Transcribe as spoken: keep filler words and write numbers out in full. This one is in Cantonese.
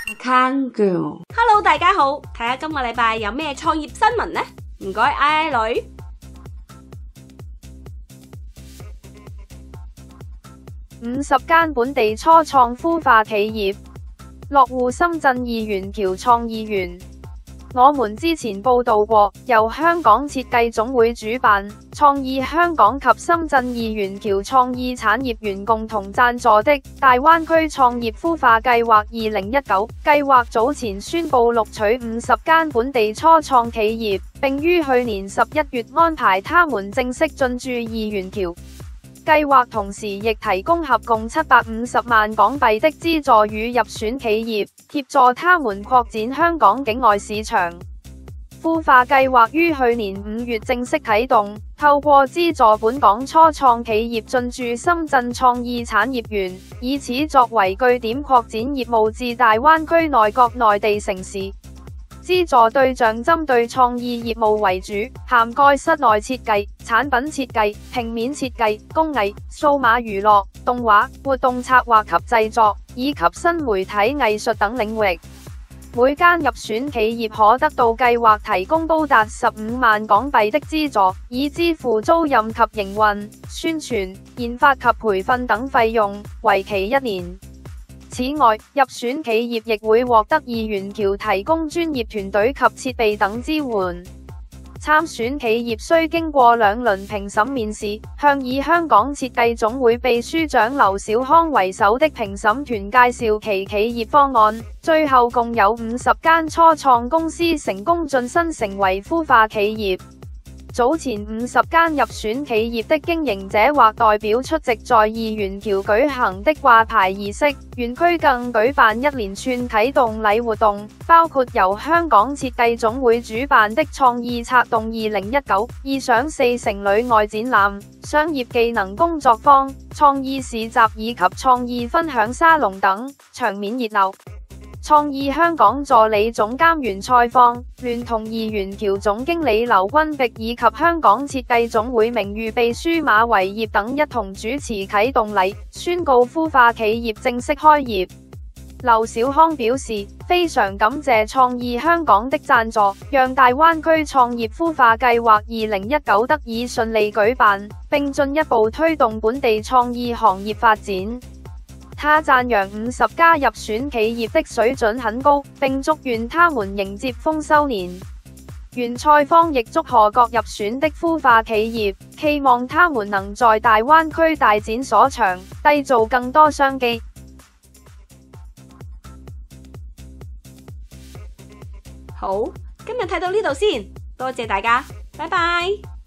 Can Girl。Hello， 大家好，睇下今個禮拜有咩創業新聞呢？唔該，I I 女。 五十間本地初創孵化企業落戶深圳二元橋創意園。我們之前報道過，由香港設計總會主辦，創意香港及深圳二元橋創意產業園共同贊助的大灣區創業孵化計劃二零一九計劃早前宣布錄取五十間本地初創企業，並於去年十一月安排他們正式進駐二元橋。計劃同時亦提供合共七百五十萬港幣的資助予入選企業，協助他們擴展香港境外市場。孵化計劃於去年五月正式啟動，透過資助本港初創企業進駐深圳創意產業園，以此作為據點擴展業務至大灣區內各內地城市。資助對象針對創意業務為主，涵蓋室內設計、產品設計、平面設計、工藝、數碼娛樂、動畫、活動策劃及製作，以及新媒體藝術等領域。每間入選企業可得到計劃提供高達十五萬港幣的資助，以支付租賃及營運、宣傳、研發及培訓等費用，為期一年。此外，入選企業亦會獲得二元橋提供專業團隊及設備等支援。參選企業需經過兩輪評審面試，向以香港設計總會秘書長劉小康為首的評審團介紹其企業方案。最後共有五十間初創公司成功晉身成為孵化企業。早前五十間入選企業的經營者或代表出席在二元橋舉行的掛牌儀式，園區更舉辦一連串啟動禮活動，包括由香港設計總會主辦的創意策動二零一九意想四城裏外展覽、商業技能工作坊、創意市集以及創意分享沙龍等，場面熱鬧。創意香港助理總監袁賽放，聯同二元橋總經理劉君璧以及香港設計總會名譽秘書馬維業等一同主持啟動禮，宣告孵化企業正式開業。劉小康表示，非常感謝創意香港的贊助，讓大灣區創業孵化計劃二零一九得以順利舉辦，並進一步推動本地創意行業發展。他讚揚五十家入選企業的水準很高，並祝願他們迎接豐收年。袁賽放亦祝賀各入選的孵化企業，期望他們能在大灣區大展所長，締造更多商機。 好，今日睇到呢度先，多謝大家，拜拜。